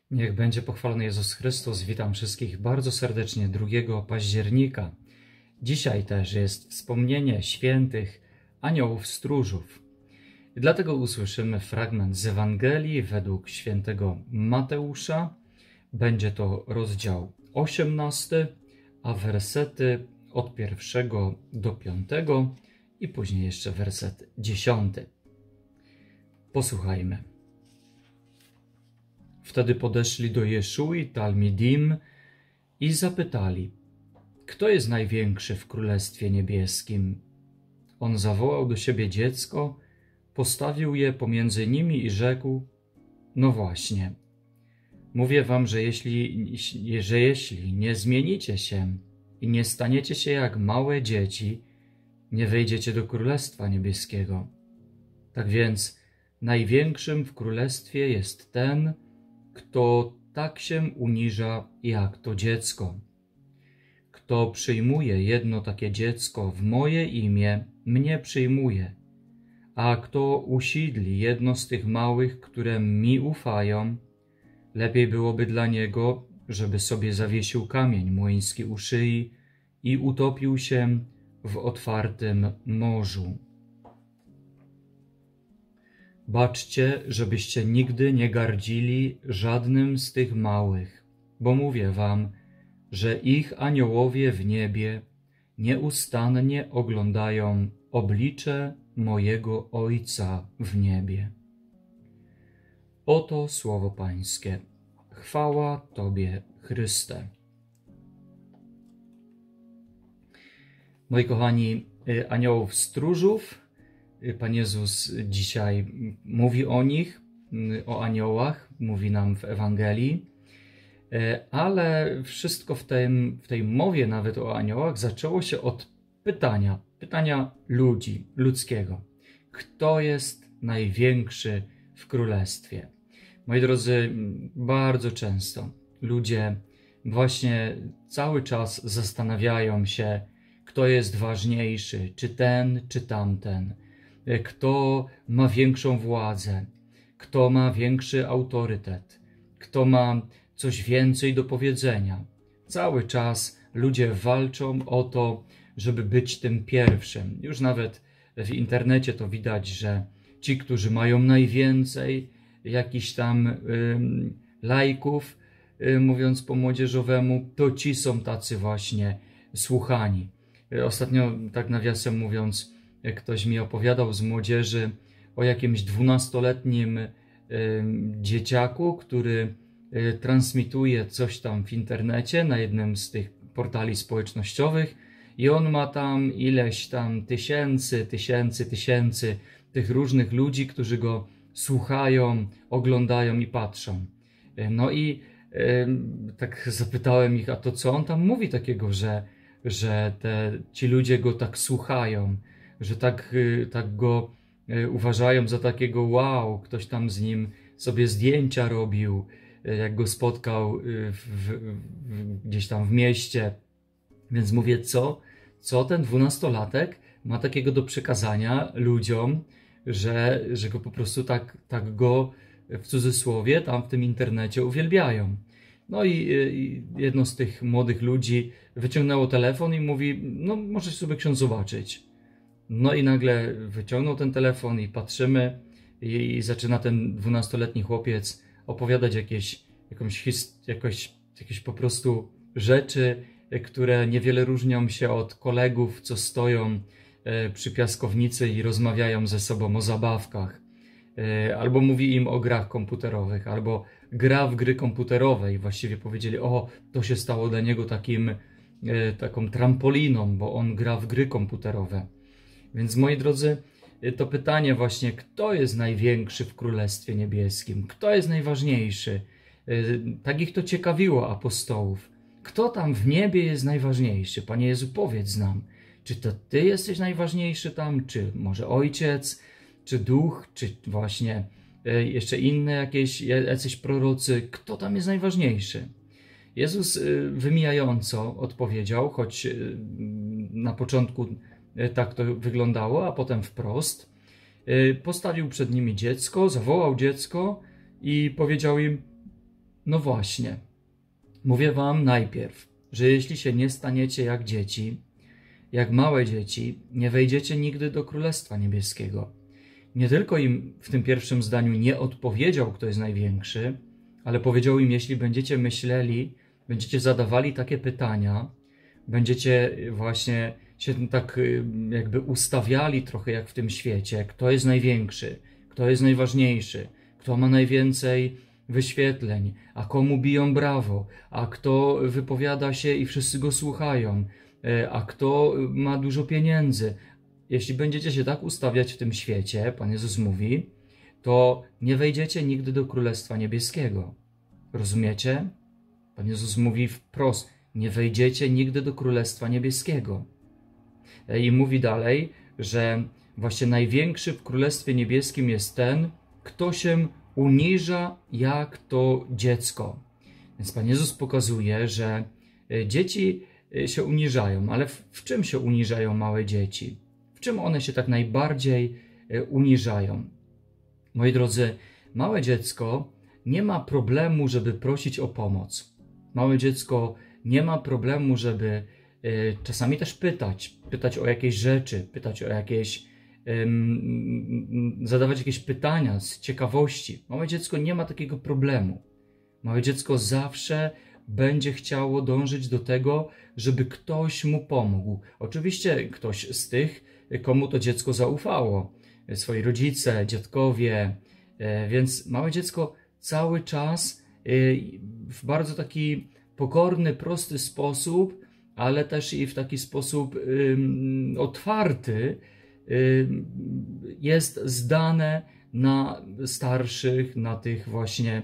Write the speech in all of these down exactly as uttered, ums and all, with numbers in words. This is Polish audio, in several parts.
Niech będzie pochwalony Jezus Chrystus. Witam wszystkich bardzo serdecznie drugiego października. Dzisiaj też jest wspomnienie świętych aniołów stróżów. I dlatego usłyszymy fragment z Ewangelii według świętego Mateusza. Będzie to rozdział osiemnasty, a wersety od pierwszego do piątego i później jeszcze werset dziesiąty. Posłuchajmy. Wtedy podeszli do Jeszui Talmidim i zapytali, kto jest największy w Królestwie Niebieskim? On zawołał do siebie dziecko, postawił je pomiędzy nimi i rzekł, no właśnie, mówię wam, że jeśli, że jeśli nie zmienicie się i nie staniecie się jak małe dzieci, nie wejdziecie do Królestwa Niebieskiego. Tak więc największym w Królestwie jest ten, kto tak się uniża jak to dziecko. Kto przyjmuje jedno takie dziecko w moje imię, mnie przyjmuje, a kto usidli jedno z tych małych, które mi ufają, lepiej byłoby dla niego, żeby sobie zawiesił kamień młyński u szyi i utopił się w otwartym morzu. Baczcie, żebyście nigdy nie gardzili żadnym z tych małych, bo mówię wam, że ich aniołowie w niebie nieustannie oglądają oblicze mojego Ojca w niebie. Oto słowo Pańskie. Chwała Tobie, Chryste. Moi kochani, aniołów stróżów, Pan Jezus dzisiaj mówi o nich, o aniołach, mówi nam w Ewangelii, ale wszystko w, tym, w tej mowie nawet o aniołach zaczęło się od pytania, pytania ludzi, ludzkiego. Kto jest największy w Królestwie? Moi drodzy, bardzo często ludzie właśnie cały czas zastanawiają się, kto jest ważniejszy, czy ten, czy tamten. Kto ma większą władzę, kto ma większy autorytet, kto ma coś więcej do powiedzenia. Cały czas ludzie walczą o to, żeby być tym pierwszym. Już nawet w internecie to widać, że ci, którzy mają najwięcej jakichś tam ym, lajków, ym, mówiąc po młodzieżowemu, to ci są tacy właśnie słuchani. Ostatnio, tak nawiasem mówiąc, ktoś mi opowiadał z młodzieży o jakimś dwunastoletnim y, dzieciaku, który y, transmituje coś tam w internecie na jednym z tych portali społecznościowych i on ma tam ileś tam tysięcy, tysięcy, tysięcy tych różnych ludzi, którzy go słuchają, oglądają i patrzą. Y, no i y, tak zapytałem ich, a to co on tam mówi takiego, że, że te, ci ludzie go tak słuchają, że tak, tak go uważają za takiego wow, ktoś tam z nim sobie zdjęcia robił, jak go spotkał w, w, gdzieś tam w mieście. Więc mówię, co, co ten dwunastolatek ma takiego do przekazania ludziom, że, że go po prostu tak, tak go w cudzysłowie tam w tym internecie uwielbiają. No i, i jedno z tych młodych ludzi wyciągnęło telefon i mówi, no możesz sobie ksiądz zobaczyć. No i nagle wyciągnął ten telefon i patrzymy i, i zaczyna ten dwunastoletni chłopiec opowiadać jakieś, jakąś, jakoś, jakieś po prostu rzeczy, które niewiele różnią się od kolegów, co stoją e, przy piaskownicy i rozmawiają ze sobą o zabawkach. E, albo mówi im o grach komputerowych, albo gra w gry komputerowe i właściwie powiedzieli, o, to się stało dla niego takim, e, taką trampoliną, bo on gra w gry komputerowe. Więc moi drodzy, to pytanie właśnie, kto jest największy w Królestwie Niebieskim? Kto jest najważniejszy? Tak ich to ciekawiło apostołów. Kto tam w niebie jest najważniejszy? Panie Jezu, powiedz nam, czy to Ty jesteś najważniejszy tam, czy może Ojciec, czy Duch, czy właśnie jeszcze inne jakieś, jacyś prorocy? Kto tam jest najważniejszy? Jezus wymijająco odpowiedział, choć na początku tak to wyglądało, a potem wprost. Postawił przed nimi dziecko, zawołał dziecko i powiedział im, No właśnie, mówię wam najpierw, że jeśli się nie staniecie jak dzieci, jak małe dzieci, nie wejdziecie nigdy do Królestwa Niebieskiego. Nie tylko im w tym pierwszym zdaniu nie odpowiedział, kto jest największy, ale powiedział im, jeśli będziecie myśleli, będziecie zadawali takie pytania, będziecie właśnie się tak jakby ustawiali trochę jak w tym świecie, kto jest największy, kto jest najważniejszy, kto ma najwięcej wyświetleń, a komu biją brawo, a kto wypowiada się i wszyscy go słuchają, a kto ma dużo pieniędzy. Jeśli będziecie się tak ustawiać w tym świecie, Pan Jezus mówi, to nie wejdziecie nigdy do Królestwa Niebieskiego. Rozumiecie? Pan Jezus mówi wprost, nie wejdziecie nigdy do Królestwa Niebieskiego. I mówi dalej, że właśnie największy w Królestwie Niebieskim jest ten, kto się uniża jak to dziecko. Więc Pan Jezus pokazuje, że dzieci się uniżają, ale w, w czym się uniżają małe dzieci? W czym one się tak najbardziej uniżają? Moi drodzy, małe dziecko nie ma problemu, żeby prosić o pomoc. Małe dziecko nie ma problemu, żeby y, czasami też pytać, pytać o jakieś rzeczy, pytać o jakieś, ym, zadawać jakieś pytania z ciekawości. Małe dziecko nie ma takiego problemu. Małe dziecko zawsze będzie chciało dążyć do tego, żeby ktoś mu pomógł. Oczywiście ktoś z tych, komu to dziecko zaufało. Swoi rodzice, dziadkowie. Więc małe dziecko cały czas w bardzo taki pokorny, prosty sposób, ale też i w taki sposób otwarty jest zdane na starszych, na tych właśnie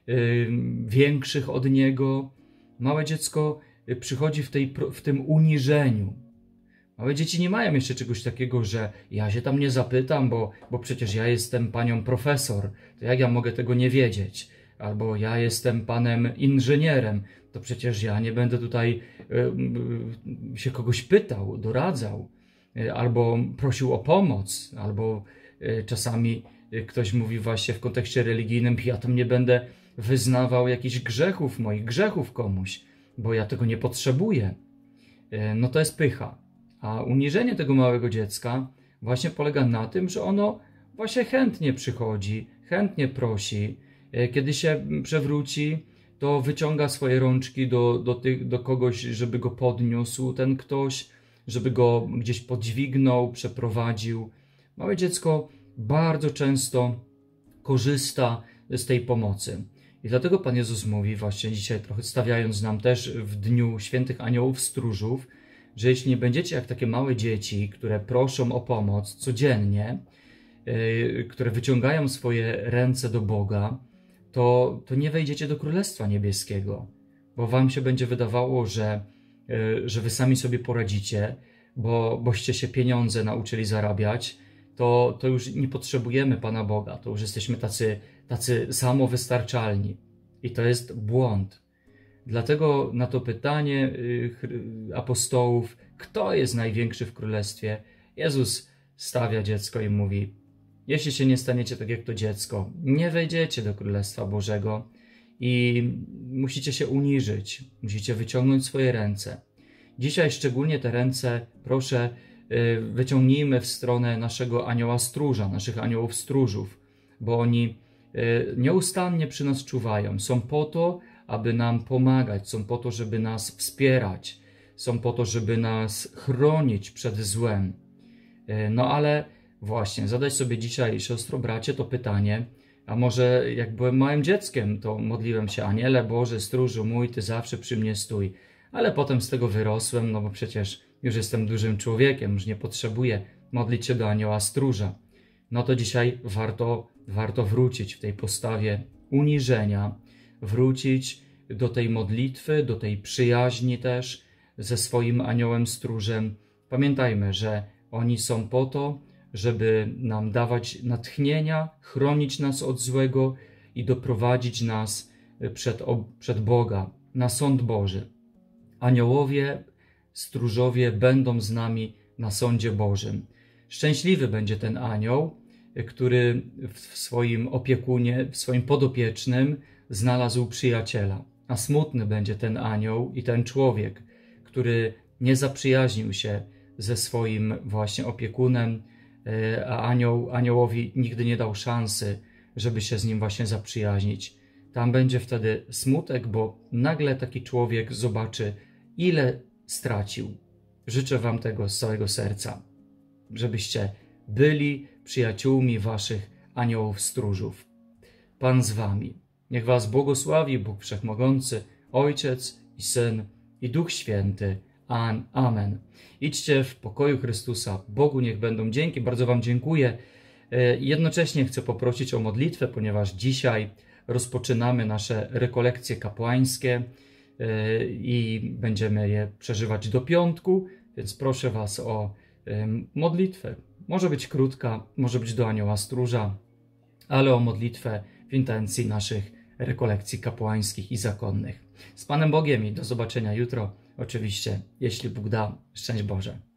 większych od niego. Małe dziecko przychodzi w, tej, w tym uniżeniu. Małe dzieci nie mają jeszcze czegoś takiego, że ja się tam nie zapytam, bo, bo przecież ja jestem panią profesor, to jak ja mogę tego nie wiedzieć? Albo ja jestem panem inżynierem, to przecież ja nie będę tutaj y, y, się kogoś pytał, doradzał, y, albo prosił o pomoc, albo y, czasami y, ktoś mówi właśnie w kontekście religijnym, ja tam nie będę wyznawał jakichś grzechów, moich grzechów komuś, bo ja tego nie potrzebuję. Y, no to jest pycha. A uniżenie tego małego dziecka właśnie polega na tym, że ono właśnie chętnie przychodzi, chętnie prosi. Kiedy się przewróci, to wyciąga swoje rączki do, do, tych, do kogoś, żeby go podniósł, ten ktoś, żeby go gdzieś podźwignął, przeprowadził. Małe dziecko bardzo często korzysta z tej pomocy. I dlatego Pan Jezus mówi, właśnie dzisiaj trochę stawiając nam też w dniu świętych aniołów stróżów, że jeśli nie będziecie jak takie małe dzieci, które proszą o pomoc codziennie, yy, które wyciągają swoje ręce do Boga, to, to nie wejdziecie do Królestwa Niebieskiego, bo wam się będzie wydawało, że, yy, że wy sami sobie poradzicie, bo, boście się pieniądze nauczyli zarabiać, to, to już nie potrzebujemy Pana Boga, to już jesteśmy tacy, tacy samowystarczalni. I to jest błąd. Dlatego na to pytanie apostołów, kto jest największy w Królestwie, Jezus stawia dziecko i mówi, jeśli się nie staniecie tak jak to dziecko, nie wejdziecie do Królestwa Bożego i musicie się uniżyć, musicie wyciągnąć swoje ręce. Dzisiaj szczególnie te ręce, proszę, wyciągnijmy w stronę naszego anioła stróża, naszych aniołów stróżów, bo oni nieustannie przy nas czuwają. Są po to, aby nam pomagać, są po to, żeby nas wspierać, są po to, żeby nas chronić przed złem. No ale właśnie, zadać sobie dzisiaj, siostro, bracie, to pytanie, a może jak byłem małym dzieckiem, to modliłem się, Aniele Boży, stróżu mój, Ty zawsze przy mnie stój. Ale potem z tego wyrosłem, no bo przecież już jestem dużym człowiekiem, już nie potrzebuję modlić się do anioła stróża. No to dzisiaj warto, warto wrócić w tej postawie uniżenia, wrócić do tej modlitwy, do tej przyjaźni też ze swoim aniołem stróżem. Pamiętajmy, że oni są po to, żeby nam dawać natchnienia, chronić nas od złego i doprowadzić nas przed, przed Boga, na sąd Boży. Aniołowie, stróżowie będą z nami na sądzie Bożym. Szczęśliwy będzie ten anioł, który w swoim opiekunie, w swoim podopiecznym znalazł przyjaciela, a smutny będzie ten anioł i ten człowiek, który nie zaprzyjaźnił się ze swoim właśnie opiekunem, a anioł, aniołowi nigdy nie dał szansy, żeby się z nim właśnie zaprzyjaźnić. Tam będzie wtedy smutek, bo nagle taki człowiek zobaczy, ile stracił. Życzę wam tego z całego serca, żebyście byli przyjaciółmi waszych aniołów stróżów. Pan z wami. Niech was błogosławi Bóg Wszechmogący, Ojciec i Syn i Duch Święty. Amen. Idźcie w pokoju Chrystusa. Bogu niech będą dzięki. Bardzo wam dziękuję. Jednocześnie chcę poprosić o modlitwę, ponieważ dzisiaj rozpoczynamy nasze rekolekcje kapłańskie i będziemy je przeżywać do piątku, więc proszę was o modlitwę. Może być krótka, może być do anioła stróża, ale o modlitwę w intencji naszych rekolekcji kapłańskich i zakonnych. Z Panem Bogiem i do zobaczenia jutro. Oczywiście, jeśli Bóg da. Szczęść Boże.